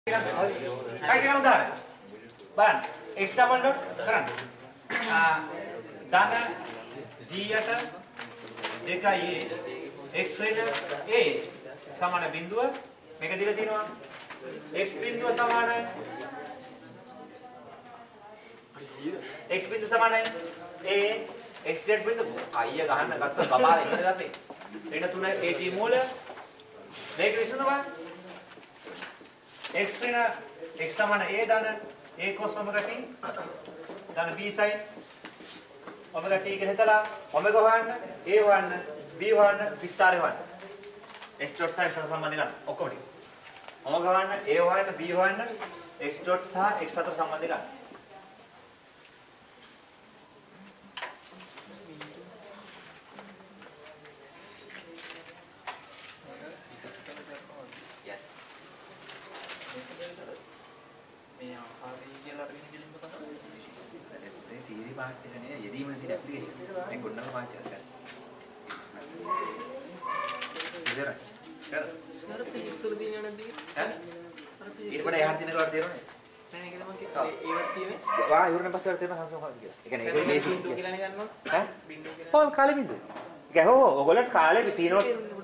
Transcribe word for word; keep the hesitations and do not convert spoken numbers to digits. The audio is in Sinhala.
Right now done. But x double dot කරන්න. ධන g යට දෙකයි x වෙන a සමාන බිඳුව මේක දීලා තියෙනවා. x බිඳුව සමානයි x බිඳුව සමානයි a x z බිඳුව අයිය ගහන්න ගත්ත බබා ඉන්නද අපි. වෙන තුන at මූල මේක විසඳනවා. x වෙන x සමාන a ධන a cos omega t ධන b sin omega t කියලා හිතලා omega හොයන්න a හොයන්න b හොයන්න විස්තරය හොයන්න x dot sin සම්බන්ධ ගන්න ඔක්කොම ටික omega හොයන්න a හොයන්න b හොයන්න x dot සහ x අතර සම්බන්ධ ගන්න yes මේ ආකාරය කියලා අරගෙන ගිලින්ද බලන්න. ඒ තියරි පාර්ට් එක නේ යෙදීමේ තියෙන ඇප්ලිකේෂන්. මේ ගොඩනම පාර්ට් එකක් ගන්න. ඉතින් කර. කර පිටුතර දින යන දිග. ඈ? ඊට පස්සේ එහාට තියෙන කාට තේරෙන්නේ? නෑ නේද මම කිව්වා. ඒවත් තියෙන්නේ. වා ඉවරනේ පස්සේ තේරෙන හංසම හංස කියලා. ඒ කියන්නේ ඒක බේසික් කියලා නේ ගන්නවා. ඈ? බින්දුව කියලා. ඔව් කාලේ බින්දුව. ගහෝ ඔයගොල්ලන්ට කාලේ තියෙනවා.